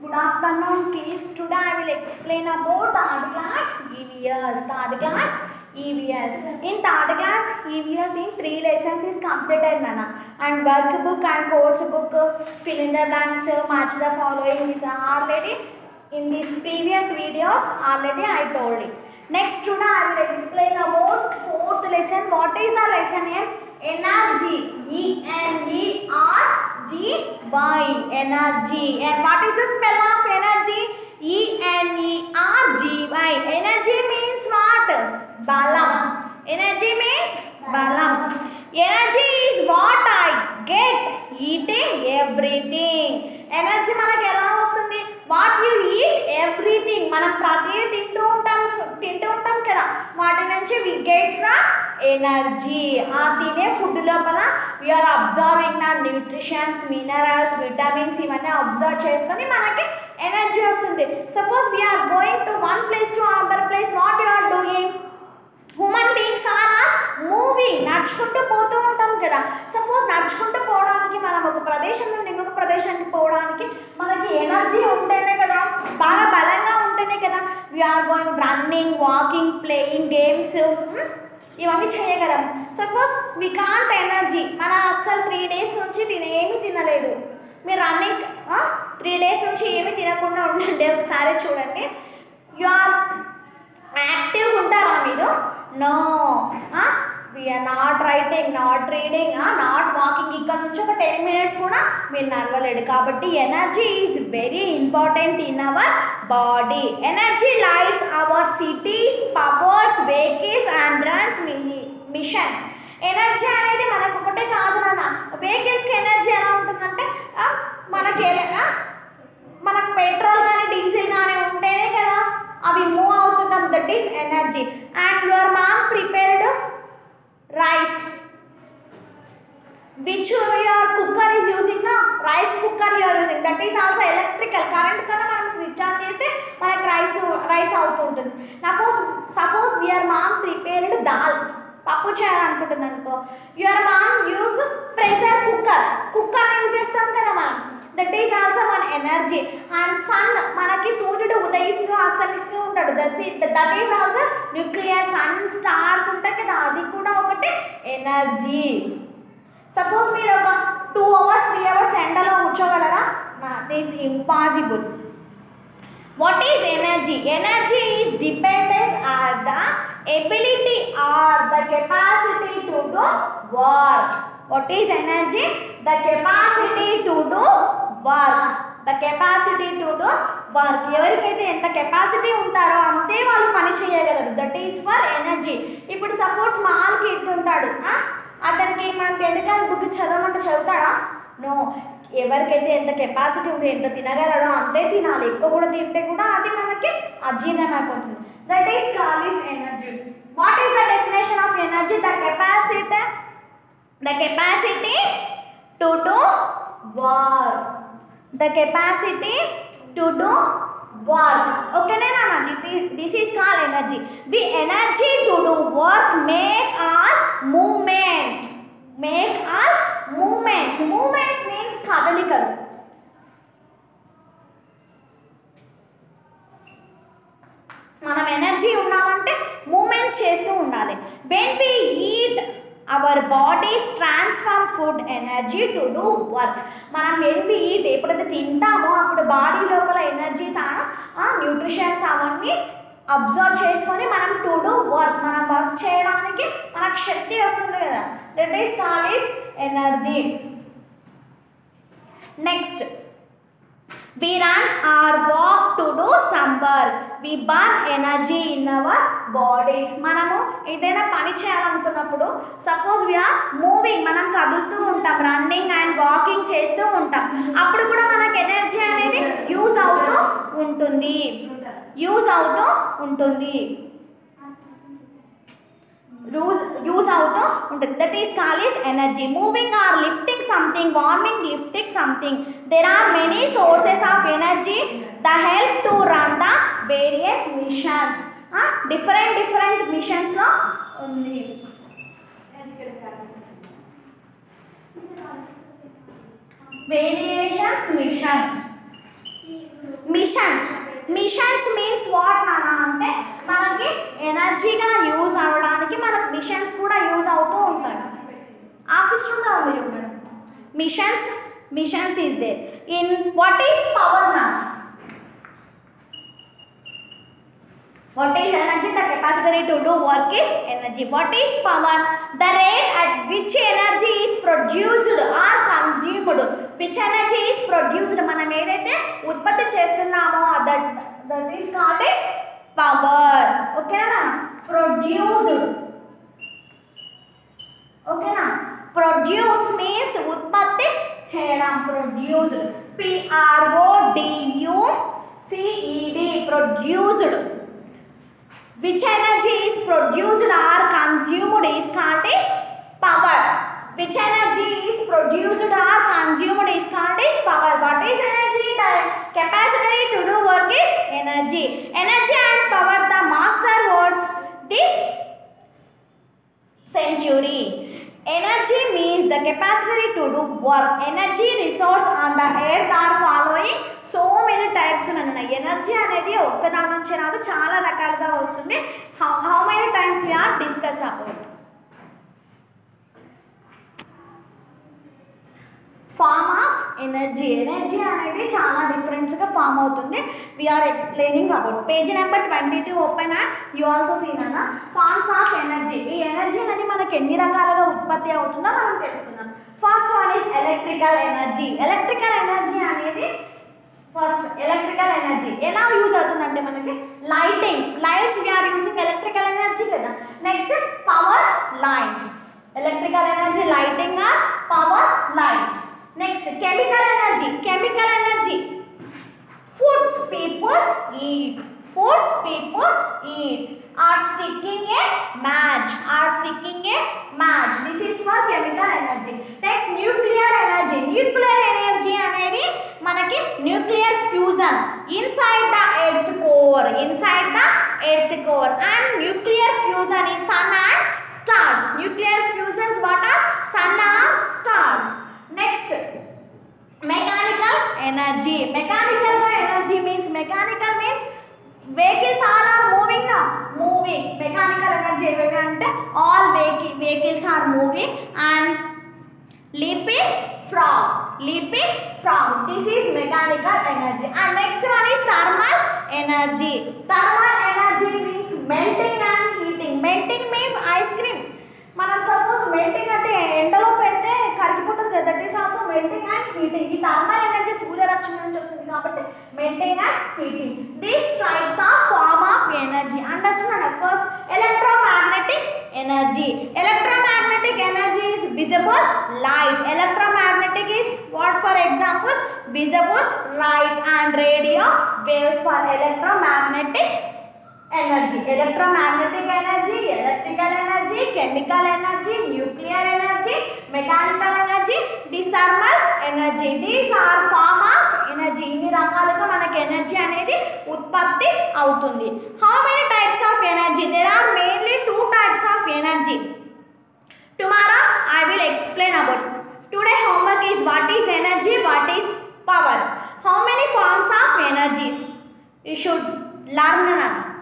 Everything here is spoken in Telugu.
Good afternoon, kids. Today I will explain about third class EVS. Third class EVS. In third class EVS, in 3 lessons is completed, Nana. And workbook and course book, fill in the blanks, match the following is already in these previous videos. Already I told you. Next, today I will explain about fourth lesson. What is the lesson name? Energy. E-N-E-R-G-Y. Energy. And what is the spell of energy? E-N-E-R-G-Y. Energy means what? Balam. Energy means balam. Energy is what I get eating everything. Energy మనకి ఎలా వస్తుంది? What you eat everything. మనం ప్రతిదీ తింటూ ఉంటాం కదా, వాటి నుంచి వి గెట్ ఫ్రమ్ ఎనర్జీ. ఆ తినే ఫుడ్ లోపల we are observing the nutritions, minerals, vitamins ఇవన్నీ అబ్జర్వ్ చేసుకొని మనకి ఎనర్జీ వస్తుంది. Suppose we are going to one place to another place, what you are doing? Human beings are moving. నడుచుకుంటూ పోతూ ఉంటాం కదా. సపోజ్ నడుచుకుంటూ పోవడానికి, మనం ఒక ప్రదేశం నుండి ఇంకొక ప్రదేశానికి పోవడానికి మనకి ఎనర్జీ ఉంటేనే కదా, బాగా బలంగా ఉంటేనే కదా we are going running, walking, playing games ఇవన్నీ చేయగలం. సపోజ్ వి కాంట్ ఎనర్జీ, మన అస్సలు 3 days నుంచి ఏమీ తినలేదు. మీరు రన్నింగ్ 3 days నుంచి ఏమీ తినకుండా ఉండండి, ఒకసారి చూడండి. యు ఆర్ యాక్టివ్గా ఉంటారా మీరు? No. We are not writing, not reading, not walking. ఇక్కడ నుంచి ఒక 10 minutes కూడా మీరు నడవలేడు. కాబట్టి energy is very important in our body. Energy lights our cities, powers vehicles and runs machines. Energy అనేది మనకు ఒకటే కాదు నాన్న. వెహికల్స్కి ఎనర్జీ ఎలా ఉంటుందంటే మనకు పెట్రోల్ కానీ డీజిల్ కానీ ఉంటేనే కదా అవి మూవ్ అవుతుంటాం. That is energy. And your mom prepared rice which your cooker is using, na rice cooker you are using, that is also electrical. current తో మనం స్విచ్ ఆన్ చేస్తే మనకి రైస్ అవుతూ ఉంటుంది. Suppose your mom prepared dal, పప్పు చేయాలనుకుంటుంది అనుకో, your mom use pressure cooker use చేస్తాం కదా మనం. That is also one energy. And sun, మనకి సూర్యుడు ఉదయిస్తూ అస్తమిస్తూ ఉంటాడు. That is also nuclear. Sun stars ఉంటాయి కదా, అది కూడా ఒకటి ఎనర్జీ. సపోజ్ మీరు ఒక 2 hours 3 hours ఎండలో కూర్చోగలరా? That is impossible. What is energy? Energy is dependence or the ability or the capacity to do work. What is energy? The capacity to do work. The capacity to do work. ఎవరికైతే ఎంత కెపాసిటీ ఉంటారో అంతే వాళ్ళు పని చేయగలరు. That is for energy. ఇప్పుడు సపోజ్ స్మాల్ కిడ్ ఉంటాడు, అతనికి మనం 10th class బుక్ చదవమంటే చదువుతాడా? నో. ఎవరికైతే ఎంత కెపాసిటీ ఉందో, ఎంత తినగలడో అంతే తినాలి. ఎక్కువ కూడా తింటే కూడా అది మనకి అజీర్ణం అయిపోతుంది. That is called is energy. What is the definition of energy? The capacity to do work. The capacity to do work. Okay, Nana. This is called energy. The energy to do work make all movements. Make all movements. Movements means kadalikalu. మనం ఎనర్జీ ఉండాలంటే మూమెంట్స్ చేస్తూ ఉండాలి. When we eat, our bodies transform food energy to do work. మనం when we eat, ఎప్పుడైతే తింటామో అప్పుడు బాడీ లోపల ఎనర్జీస్, న్యూట్రిషన్స్ అవన్నీ అబ్జర్వ్ చేసుకొని మనం టు డూ వర్క్, మనం వర్క్ చేయడానికి మనకు శక్తి వస్తుంది కదా. That is called is energy. Next, we run or walk to do some work. We burn energy in our bodies. మనము ఏదైనా పని చేయాలనుకున్నప్పుడు, సపోజ్ we are moving, మనం కదులుతూ ఉంటాం, రన్నింగ్ అండ్ వాకింగ్ చేస్తూ ఉంటాం. అప్పుడు కూడా మనకు ఎనర్జీ అనేది యూజ్ అవుతూ ఉంటుంది. That is called is energy. Moving or lifting something, warming, lifting something. There are many sources of energy that help to run the various missions. Different missions lo undi. Variations missions. Machines. Machines means what నానా అంటే మనకి ఎనర్జీగా యూజ్ అవ్వడానికి మనకు మిషన్స్ కూడా యూజ్ అవుతూ ఉంటాయి. ఆఫీస్ రూమ్లో ఉంది చూడండి. Machines is there. In what is power నా? What is energy? The capacity to do work is energy. What is power? The rate at which energy is produced or consumed. Which energy is produced? మనం ఏదైతే ఉత్పత్తి చేస్తున్నామో that is called as power. ఓకేనా? Produced. ఓకేనా? Produce means ఉత్పత్తి చేయడం. Produced. PRODUCED. Produced. Which energy is produced or consumed is called as power. Which energy is produced or consumed is called as power. What is energy? The capacity to do work is energy. Energy and power, the master words this century. Energy means the capacity to do work. Energy resource on the earth are following so many types ఉన్న ఎనర్జీ అనేది ఒక్కదాని నుంచి రాదు, చాలా రకాలుగా వస్తుంది. how many times we are discuss about form of energy. Energy అనేది చాలా డిఫరెంట్స్గా ఫామ్ అవుతుంది. We are explaining about page number 22 open and you also seen అన్న ఫార్మ్స్ ఆఫ్ ఎనర్జీ. ఈ ఎనర్జీ అనేది మనకు ఎన్ని రకాలుగా ఉత్పత్తి అవుతుందో మనం తెలుసుకుందాం. First one is electrical energy. Electrical energy అనేది ఫస్ట్ ఎలక్ట్రికల్ ఎనర్జీ ఎలా యూజ్ అవుతుందంటే మనకి lights we are using electrical energy కదా. Next power lines. Electrical energy lighting or power lines. Next chemical energy foods people eat are sticking a match. This is for chemical energy. Next nuclear energy అనేది మనకి nuclear fusion inside the earth core and nuclear fusion is sun and stars. Nuclear fusions what are sun and stars. Next mechanical energy means vehicles are moving now. Mechanical energy అంటే all vehicles are moving and leaping frog. This is mechanical energy. And next one is thermal energy means melting and heating. Melting means ice cream. మనం సపోజ్ melting అంటే ఎండలో పెడితే కరిగిపోతుంది కదా, దట్ ఈస్ ఆల్సో melting and heating. ఈ థర్మల్ ఎనర్జీ సూర్యరశ్మి నుంచి వస్తుంది కాబట్టి melting and heating. These types are form of energy. Understand? First electromagnetic energy is visible light. Electromagnetic is what? For example, visible light and radio waves for electromagnetic energy. Electromagnetic energy, electrical energy, chemical energy, nuclear energy, mechanical energy, this thermal energy. These are form of energy. ఇన్ని రకాలుగా మనకి ఎనర్జీ అనేది ఉత్పత్తి అవుతుంది. How many types of energy? There are mainly 2 types of energy. Tomorrow I will explain about. Today homework is what is energy, what is power. How many forms of energies you should learn.